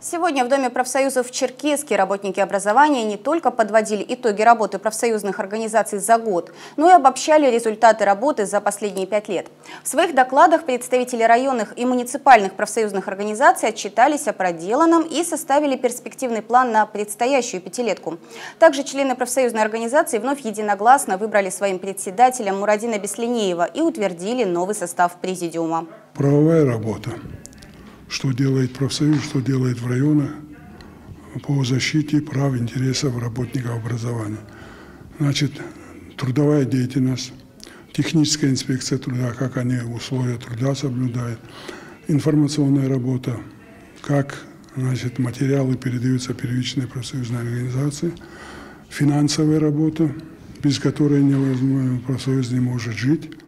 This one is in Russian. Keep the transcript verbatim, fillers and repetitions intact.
Сегодня в Доме профсоюзов в Черкесске работники образования не только подводили итоги работы профсоюзных организаций за год, но и обобщали результаты работы за последние пять лет. В своих докладах представители районных и муниципальных профсоюзных организаций отчитались о проделанном и составили перспективный план на предстоящую пятилетку. Также члены профсоюзной организации вновь единогласно выбрали своим председателем Мурадина Беслинеева и утвердили новый состав президиума. Правовая работа. Что делает профсоюз, что делает в районах по защите прав и интересов работников образования. Значит, трудовая деятельность, техническая инспекция труда, как они условия труда соблюдают, информационная работа, как, значит, материалы передаются первичной профсоюзной организации, финансовая работа, без которой невозможно, профсоюз не может жить.